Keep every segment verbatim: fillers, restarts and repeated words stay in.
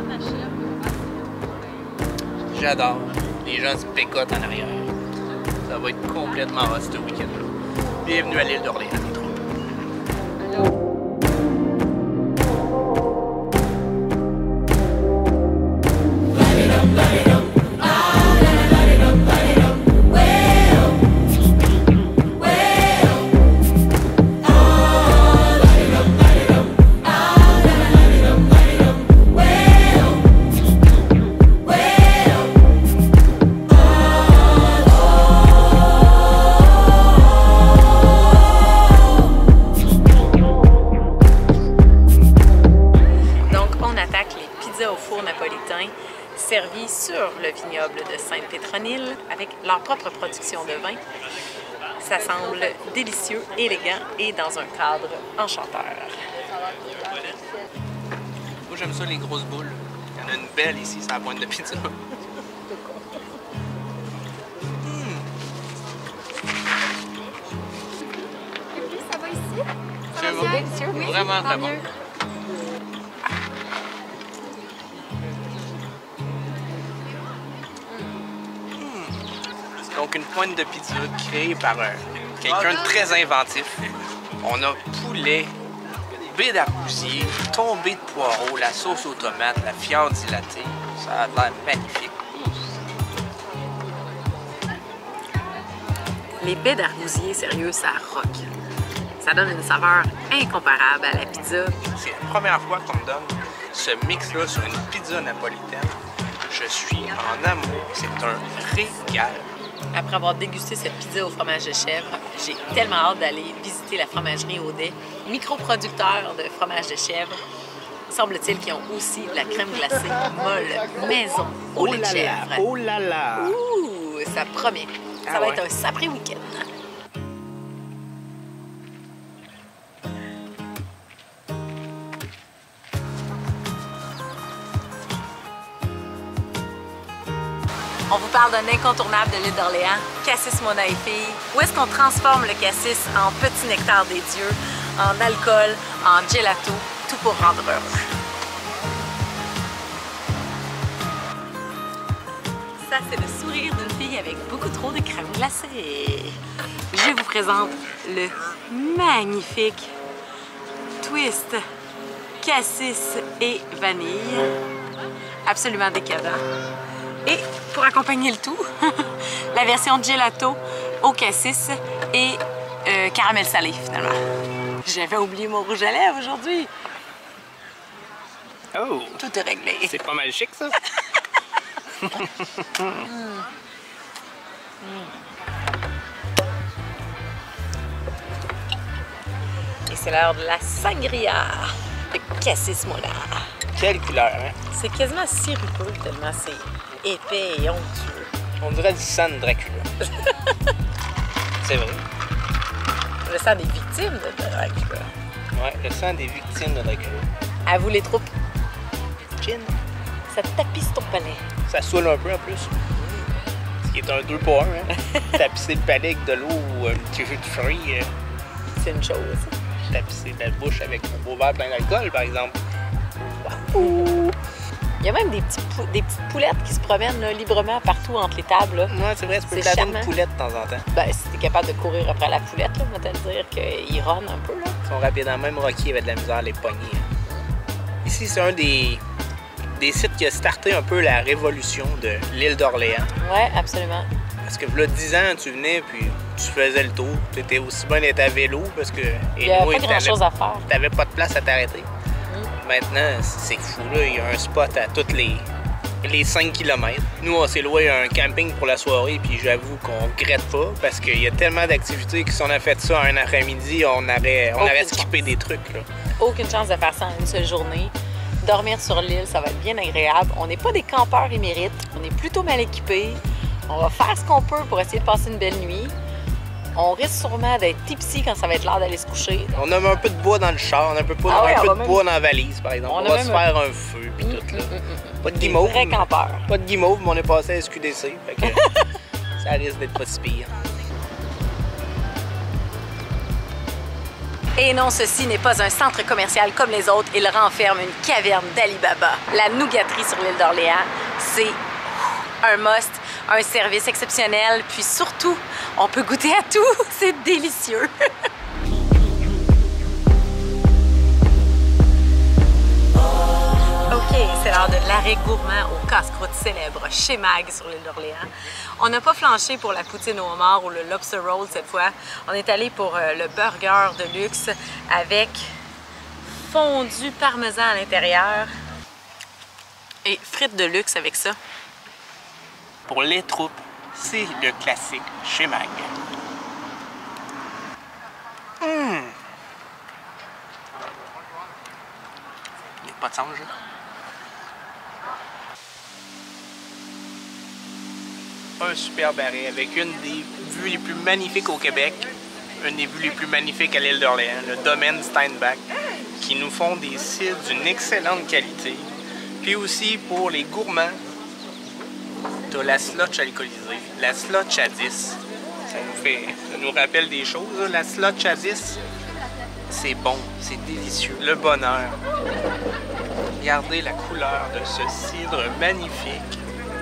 J'adore. Les gens se pécotent en arrière. Ça va être complètement hot ce week-end-là. Bienvenue à l'île d'Orléans, les trous. Servis sur le vignoble de Sainte-Pétronille avec leur propre production de vin. Ça semble délicieux, élégant et dans un cadre enchanteur. Moi j'aime ça les grosses boules. Il y en a une belle ici, c'est la pointe de pizza. Mmh. Ça va ici? C'est bon. Délicieux, oui. Vraiment très bon. Donc une pointe de pizza créée par euh, quelqu'un de très inventif. On a poulet, baie d'argousier, tombée de poireaux, la sauce aux tomates, la fiente dilatée. Ça a l'air magnifique. Les baies d'argousier, sérieux, ça rock. Ça donne une saveur incomparable à la pizza. C'est la première fois qu'on me donne ce mix-là sur une pizza napolitaine. Je suis en amour. C'est un régal. Après avoir dégusté cette pizza au fromage de chèvre, j'ai tellement hâte d'aller visiter la fromagerie Audet, micro-producteur de fromage de chèvre. Semble-t-il qu'ils ont aussi de la crème glacée molle maison au lait de chèvre. Oh là là! Ouh, ça promet. Ça Ah va ouais. être un sacré week-end. On vous parle d'un incontournable de l'île d'Orléans, Cassis Mona et Filles. Où est-ce qu'on transforme le cassis en petit nectar des dieux, en alcool, en gelato, tout pour rendre heureux. Ça, c'est le sourire d'une fille avec beaucoup trop de crème glacée. Je vous présente le magnifique twist cassis et vanille. Absolument décadent. Et pour accompagner le tout, la version gelato au cassis et euh, caramel salé finalement. J'avais oublié mon rouge à lèvres aujourd'hui. Oh! Tout est réglé. C'est pas mal chic ça! mm. Mm. Et c'est l'heure de la sangria de Cassis Mona. Quelle couleur, hein? C'est quasiment sirupeux tellement c'est épais et onctueux. On dirait du sang de Dracula. C'est vrai. Le sang des victimes de Dracula. Ouais, le sang des victimes de Dracula. À vous les troupes. Gin. Ça tapisse ton palais. Ça saoule un peu en plus. Ce qui est un deux pour un, hein? Tapisser le palais avec de l'eau ou un petit jus de fruits. Euh... C'est une chose. Tapisser la bouche avec un beau verre plein d'alcool, par exemple. Wow. Il y a même des, petits pou des petites poulettes qui se promènent là, librement partout entre les tables. Là. Ouais, c'est vrai, tu peux C'est placer charmant. une poulette de temps en temps. Ben, si t'es capable de courir après la poulette, là, on va te le dire qu'ils ronnent un peu. Là. Ils sont rapides. Même Rocky avait de la misère à les pogner. Ici, c'est un des, des sites qui a starté un peu la révolution de l'île d'Orléans. Ouais, absolument. Parce que là, dix ans, tu venais, puis tu faisais le tour. Tu étais aussi bien d'être à vélo, parce que... Il n'y a pas grand-chose à faire. T'avais pas de place à t'arrêter. Mm. Maintenant, c'est fou, là. Il y a un spot à toutes les... les cinq kilomètres. Nous, on s'est loué un camping pour la soirée, puis j'avoue qu'on regrette pas, parce qu'il y a tellement d'activités que si on a fait ça un après-midi, on aurait, on aurait skippé des trucs. Là. Aucune chance de faire ça en une seule journée. Dormir sur l'île, ça va être bien agréable. On n'est pas des campeurs émérites, on est plutôt mal équipés. On va faire ce qu'on peut pour essayer de passer une belle nuit. On risque sûrement d'être tipsy quand ça va être l'heure d'aller se coucher. On a un peu de bois dans le char, on a un peu, pas, Ah ouais, un peu de même... bois dans la valise, par exemple. On, on va se faire un... un feu, puis mmh, tout, là. Mmh, mmh. Pas de guimauve. Vrai campeur. Pas de guimauve, mais on est passé à S Q D C, fait que ça risque d'être pas si pire. Et non, ceci n'est pas un centre commercial comme les autres. Il renferme une caverne d'Ali Baba. La nougaterie sur l'île d'Orléans, c'est un must, un service exceptionnel. Puis surtout, on peut goûter à tout. C'est délicieux. OK, c'est l'heure de l'arrêt gourmand au casse-croûte célèbre chez Mag sur l'île d'Orléans. On n'a pas flanché pour la poutine au homard ou le lobster roll cette fois. On est allé pour euh, le burger de luxe avec fondu parmesan à l'intérieur et frites de luxe avec ça. Pour les troupes, c'est le classique chez Mag. Mmh. Il n'y a pas de sang, là. Un superbe arrêt avec une des vues les plus magnifiques au Québec, une des vues les plus magnifiques à l'île d'Orléans, le domaine Steinbach, qui nous font des cidres d'une excellente qualité. Puis aussi pour les gourmands, t'as la slotch alcoolisée, la slotch à dix. Ça nous fait, ça nous rappelle des choses, hein? La slotch à dix, c'est bon, c'est délicieux, le bonheur. Regardez la couleur de ce cidre magnifique.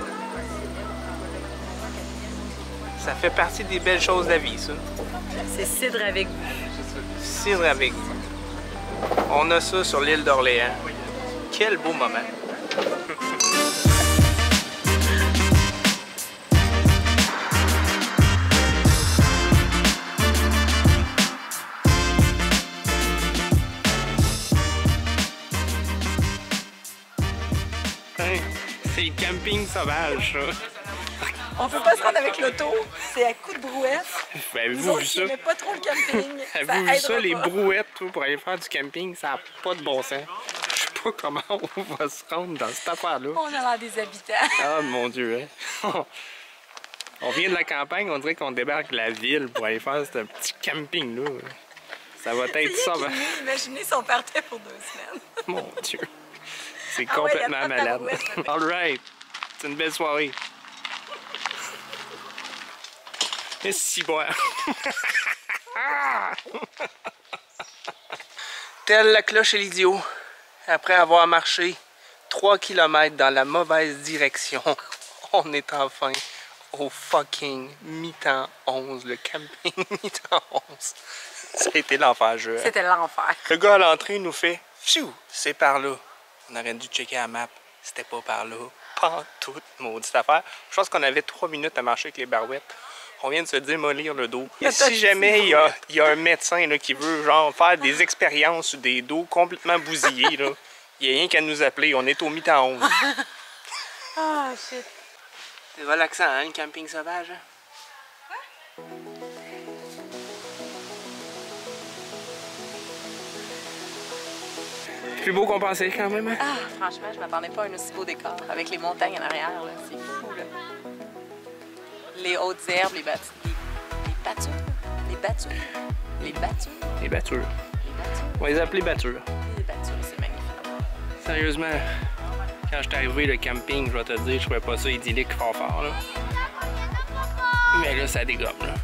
Ça fait partie des belles choses de la vie, ça. C'est cidre avec Cidre avec vous. On a ça sur l'île d'Orléans. Quel beau moment. Hein, c'est le camping sauvage, ça. On peut pas se rendre avec l'auto, c'est à coup de brouette. Ben, Nous avez-vous autres vu qui ça? n'aimait pas trop le camping. Avez-vous vu ça, les brouettes, toi, pour aller faire du camping? Ça n'a pas de bon sens. Je sais pas comment on va se rendre dans cette affaire-là. On a l'air des habitants. Ah, mon Dieu, hein? On vient de la campagne, on dirait qu'on débarque de la ville pour aller faire ce petit camping-là. Ça va être ça. Ben... Imaginez si on partait pour deux semaines. Mon Dieu. C'est Ah ouais, complètement y a pas de malade. tabarouette. All right. C'est une belle soirée. Et si boire. Telle la cloche et l'idiot, après avoir marché trois kilomètres dans la mauvaise direction, on est enfin au fucking mi-temps onze, le camping mi-temps onze. Ça a été l'enfer, je. C'était l'enfer. Le gars à l'entrée nous fait « Pfiou, c'est par là ». On aurait dû checker la map, c'était pas par là. Pas toute maudite affaire. Je pense qu'on avait trois minutes à marcher avec les barouettes. On vient de se démolir le dos. Et si jamais il y a, il y a un médecin là, qui veut genre faire des expériences sur des dos complètement bousillés, là, il n'y a rien qu'à nous appeler. On est au mi-temps onze. Ah, shit. C'est relaxant, hein, le camping sauvage? Hein? Plus beau qu'on pensait quand même. Hein? Ah, franchement, je m'attendais pas à un aussi beau décor avec les montagnes en arrière. C'est fou, là. Les hautes herbes, les battures. Les battures. Les battures. Les battures. Les battures. Les battures. On va les appeler battures. Les battures, c'est magnifique. Sérieusement, quand je suis arrivé le camping, je vais te dire, je trouvais pas ça idyllique fort fort, là. Mais là, ça dégomme, là.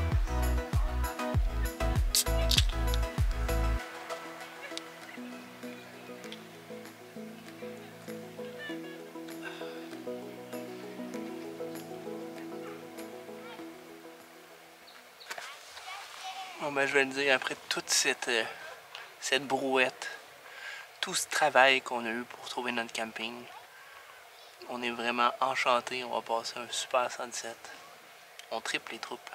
Bon, ben, je vais le dire, après toute cette, euh, cette brouette, tout ce travail qu'on a eu pour trouver notre camping, on est vraiment enchantés. On va passer un super sunset. On triple les troupes.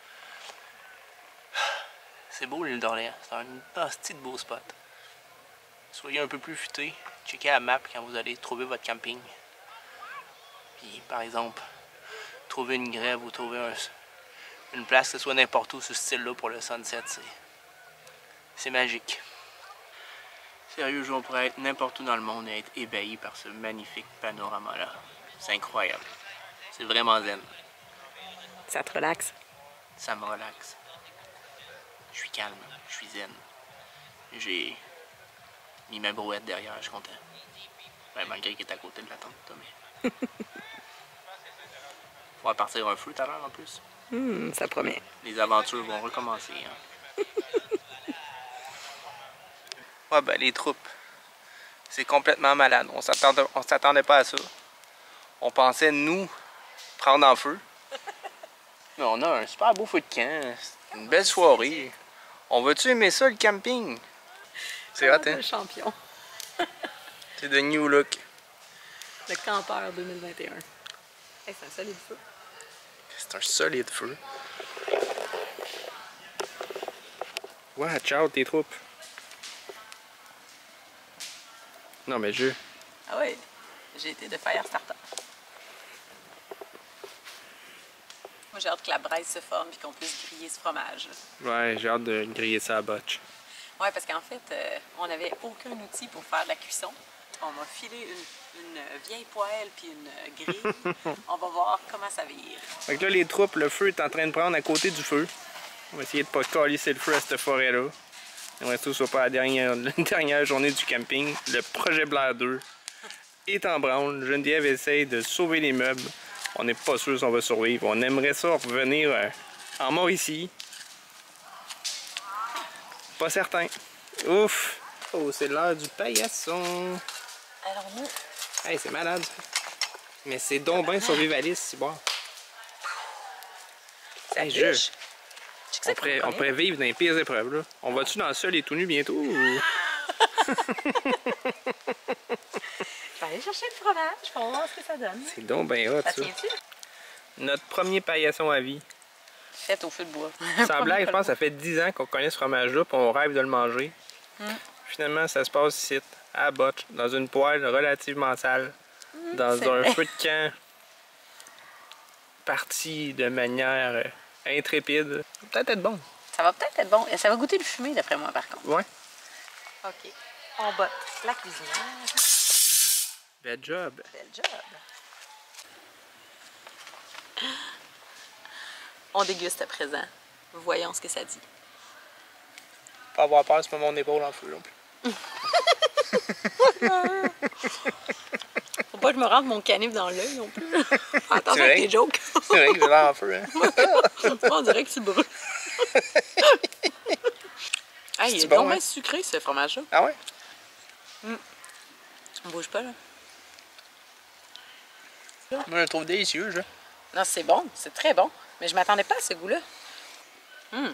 C'est beau l'île d'Orléans. C'est un petit de beau spot. Soyez un peu plus futés. Checkez la map quand vous allez trouver votre camping. Puis, par exemple, trouver une grève ou trouver un... une place que ce soit n'importe où, ce style-là pour le sunset, c'est c'est magique. Sérieux, on pourrait être n'importe où dans le monde et être ébahi par ce magnifique panorama-là. C'est incroyable. C'est vraiment zen. Ça te relaxe? Ça me relaxe. Je suis calme, je suis zen. J'ai mis ma brouette derrière, je suis content. Ben, malgré qu'il est à côté de la tente, mais... On va partir un feu tout à l'heure en plus. Hum, ça promet. Les aventures vont recommencer. Hein. Ouais, ben les troupes. C'est complètement malade. On s'attendait, on s'attendait pas à ça. On pensait, nous, prendre en feu. Mais on a un super beau feu de camp. C'est une belle soirée. On va-tu aimer ça, le camping? C'est hot, hein? Le champion. C'est de new look. Le campeur deux mille vingt et un. Hey, c'est un solide feu. C'est un solide feu. Watch out, tes troupes. Non, mais je... Ah oui, j'ai été de fire starter. Moi, j'ai hâte que la braise se forme et qu'on puisse griller ce fromage. Ouais, j'ai hâte de griller ça à botch. Oui, parce qu'en fait, euh, on n'avait aucun outil pour faire de la cuisson. On m'a filé une, une vieille poêle puis une grille. On va voir comment ça vire. Fait que là, les troupes, le feu est en train de prendre à côté du feu. On va essayer de pas calisser le feu à cette forêt-là. J'aimerais que ce soit pas la dernière, la dernière journée du camping. Le projet Blair deux est en branle. Geneviève essaye de sauver les meubles. On n'est pas sûr si on va survivre. On aimerait ça revenir euh, en Mauricie. Pas certain. Ouf! Oh, c'est l'heure du paillasson. Alors nous... Hey, c'est malade. Mais c'est donc bien survivaliste, c'est bon. Hey, je... On pourrait, on pourrait vivre dans les pires épreuves, là. On va-tu dans le sol et tout nu bientôt? Ou... Je vais aller chercher le fromage, on va voir ce que ça donne. C'est donc bien hot, ça. Ça tient-tu? Notre premier paillasson à vie. Fait au feu de bois. Sans blague, je pense que ça fait dix ans qu'on connaît ce fromage-là et on rêve de le manger. Mm. Finalement, ça se passe ici, à Botch, dans une poêle relativement sale, mm, dans un vrai. feu de camp parti de manière euh, intrépide. Ça va peut-être être bon. Ça va peut-être être bon. Ça va goûter le fumé, d'après moi, par contre. Ouais. OK. On botte la cuisinière. Bel job. Bel job. On déguste à présent. Voyons ce que ça dit. Pas avoir peur, c'est pas mon épaule en feu non plus. Faut pas que je me rentre mon canif dans l'œil non plus. Attention avec tes jokes. C'est vrai que j'ai l'air en feu, hein? On dirait que tu brûles. Ah, il est bon, vraiment hein? sucré ce fromage-là. Ah ouais? Mm. On bouge pas là. Moi, je le trouve délicieux, je. Non, c'est bon, c'est très bon. Mais je m'attendais pas à ce goût-là. Mm.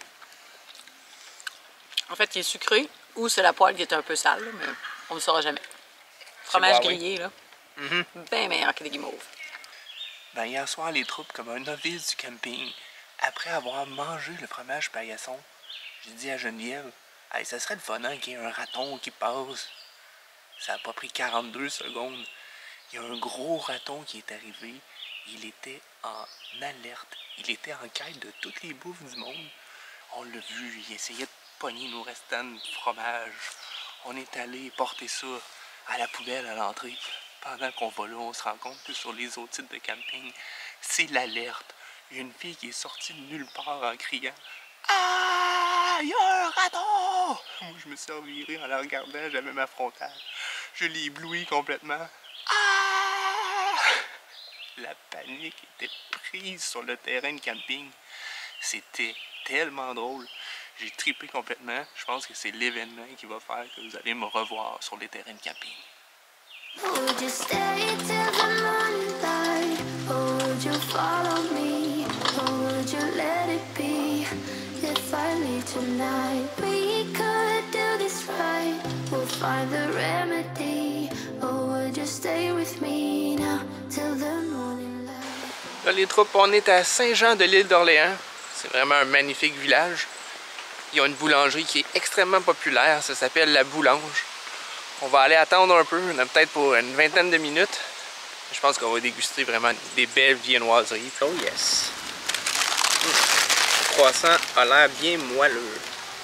En fait, il est sucré ou c'est la poêle qui est un peu sale, là, mais on ne le saura jamais. Fromage grillé, là. Mm-hmm. Bien meilleur que des guimauves. Ben, hier soir, les troupes, comme un novice du camping, après avoir mangé le fromage paillasson, j'ai dit à Geneviève, hey, ça serait le fun hein, qu'il y ait un raton qui passe. Ça n'a pas pris quarante-deux secondes. Il y a un gros raton qui est arrivé. Il était en alerte. Il était en quête de toutes les bouffes du monde. On l'a vu, il essayait de pogner nos restants de fromage. On est allé porter ça à la poubelle à l'entrée. Pendant qu'on va là, on se rend compte que sur les autres sites de camping, c'est l'alerte. Il y a une fille qui est sortie de nulle part en criant « Ah, il y a un raton! » Moi, je me suis reviré en la regardant, j'avais ma frontale. Je l'ai ébloui complètement. Ah! La panique était prise sur le terrain de camping. C'était tellement drôle. J'ai trippé complètement. Je pense que c'est l'événement qui va faire que vous allez me revoir sur les terrains de camping. Would you stay till the morning light? Or would you follow me? Or would you let it be? If I leave tonight, we could do this right. We'll find the remedy. Or would you stay with me now till the morning light? Là, les troupes, on est à Saint-Jean-de-l'Île-d'Orléans. C'est vraiment un magnifique village. Il y a une boulangerie qui est extrêmement populaire. Ça s'appelle La Boulange. On va aller attendre un peu, on a peut-être pour une vingtaine de minutes. Je pense qu'on va déguster vraiment des belles viennoiseries. Oh yes! Mmh. Le croissant a l'air bien moelleux.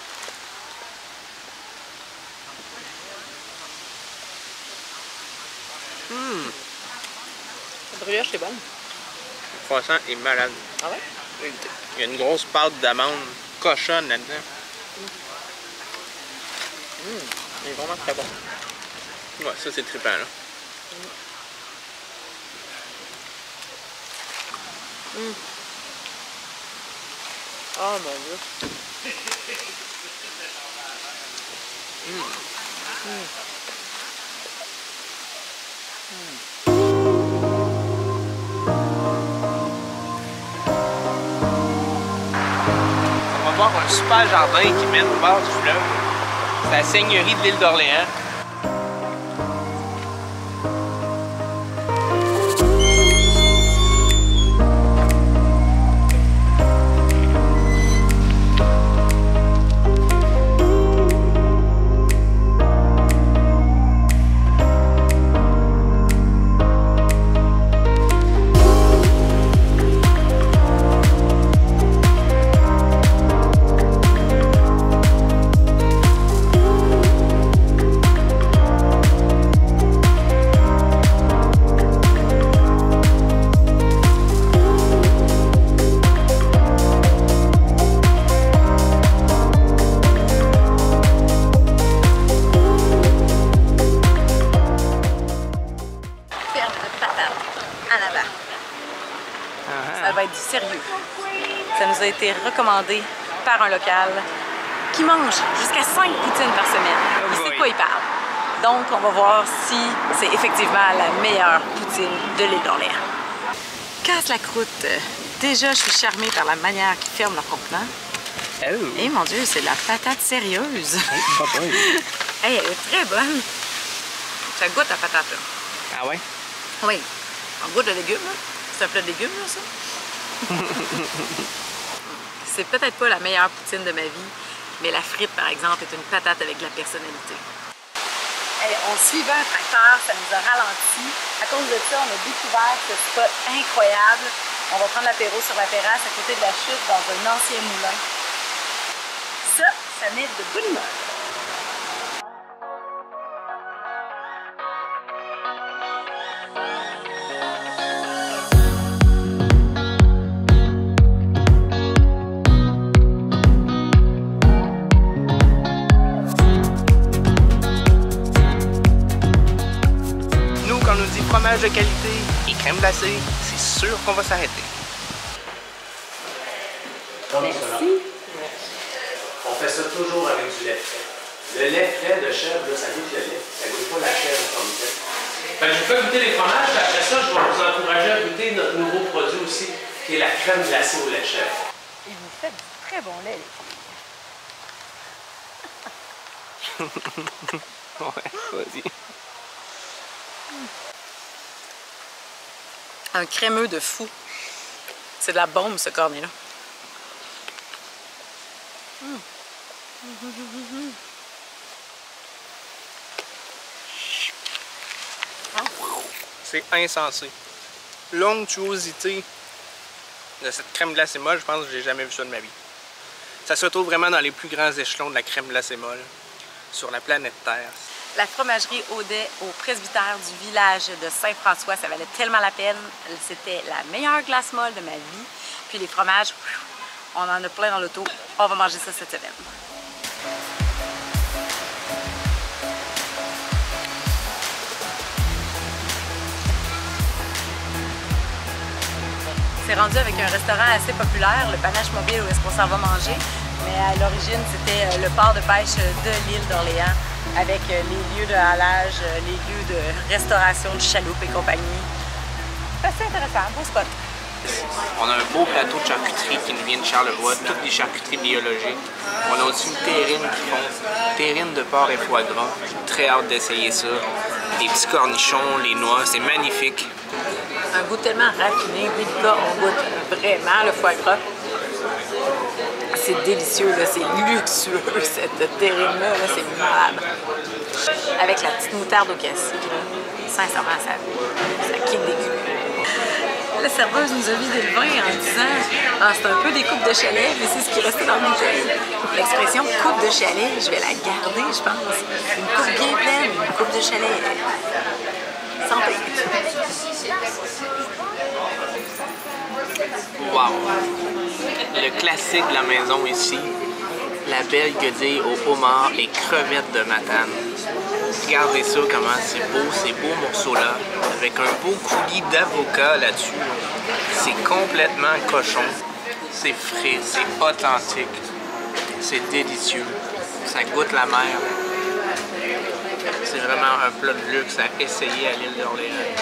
Mmh. La brioche est bonne. Le croissant est malade. Ah ouais? Il y a une grosse pâte d'amande cochonne là-dedans. Mmh. Il est vraiment très bon. Ouais, ça c'est trippant là. Mmh. Oh mon dieu. Mmh. On va voir un super jardin qui mène au bord du fleuve. C'est la seigneurie de l'île d'Orléans. Ça va être du sérieux. Ça nous a été recommandé par un local qui mange jusqu'à cinq poutines par semaine. Oh Il sait quoi il parle. Donc, on va voir si c'est effectivement la meilleure poutine de l'île d'Orléans. Casse la croûte. Déjà, je suis charmée par la manière qu'ils ferment leur contenant. Oh. Et mon Dieu, c'est de la patate sérieuse. Oh, hey, elle est très bonne. Ça goûte la patate, là. Ah ouais? Oui. On goûte le légume, là. C'est un plat de légumes, là, ça? C'est peut-être pas la meilleure poutine de ma vie, mais la frite, par exemple, est une patate avec de la personnalité. Hey, on suivait un tracteur, ça nous a ralenti. À cause de ça, on a découvert ce spot incroyable. On va prendre l'apéro sur la terrasse à côté de la chute dans un ancien moulin. Ça, ça met de bonne humeur. Fromage de qualité et crème glacée, c'est sûr qu'on va s'arrêter. Merci. On fait ça toujours avec du lait frais. Le lait frais de chèvre, là, ça goûte le lait. Ça goûte pas la chèvre comme ça. Fait que je vous fais goûter les fromages, puis après ça, je vais vous encourager à goûter notre nouveau produit aussi, qui est la crème glacée au lait de chèvre. Et vous faites du très bon lait, les filles. Ouais, vas-y. Un crémeux de fou. C'est de la bombe, ce cornet-là. Mmh. Mmh. C'est insensé. L'onctuosité de cette crème glacée molle, je pense que j'ai jamais vu ça de ma vie. Ça se retrouve vraiment dans les plus grands échelons de la crème glacée molle sur la planète Terre. La fromagerie Audet au presbytère du village de Saint-François, ça valait tellement la peine. C'était la meilleure glace molle de ma vie. Puis les fromages, on en a plein dans l'auto. On va manger ça cette semaine. C'est rendu avec un restaurant assez populaire, le Panache Mobile, où est-ce qu'on s'en va manger. Mais à l'origine, c'était le port de pêche de l'île d'Orléans, avec les lieux de halage, les lieux de restauration de chaloupes et compagnie. C'est assez intéressant, beau spot. On a un beau plateau de charcuterie qui nous vient de Charlevoix, toutes des charcuteries biologiques. On a aussi une terrine qui font, terrine de porc et foie gras. J'ai très hâte d'essayer ça. Les petits cornichons, les noix, c'est magnifique. Un goût tellement raffiné, oui, là, on goûte vraiment le foie gras. C'est délicieux, c'est luxueux, cette terrine-là, -là, c'est malade. Avec la petite moutarde au cassis, sincèrement, ça, ça kick des culs. La serveuse nous a vidé le vin en disant « Ah, c'est un peu des coupes de chalet, mais c'est ce qui restait dans le bouteille. » L'expression « coupe de chalet », je vais la garder, je pense. Une coupe bien pleine, une coupe de chalet. Santé! Wow! Le classique de la maison ici, la belle guedille au homard, les crevettes de Matane. Regardez ça, comment c'est beau, ces beaux morceaux-là, avec un beau coulis d'avocat là-dessus. C'est complètement cochon, c'est frais, c'est authentique, c'est délicieux, ça goûte la mer. vraiment un plat de luxe à essayer à l'île d'Orléans.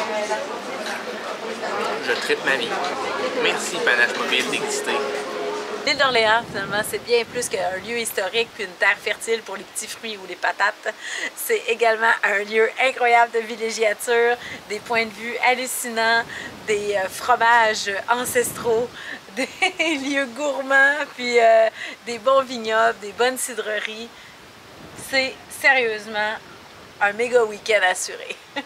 Je tripe ma vie. Merci Panache Mobile d'exister. L'île d'Orléans, finalement, c'est bien plus qu'un lieu historique puis une terre fertile pour les petits fruits ou les patates. C'est également un lieu incroyable de villégiature, des points de vue hallucinants, des euh, fromages ancestraux, des lieux gourmands, puis euh, des bons vignobles, des bonnes cidreries. C'est sérieusement un méga week-end assuré.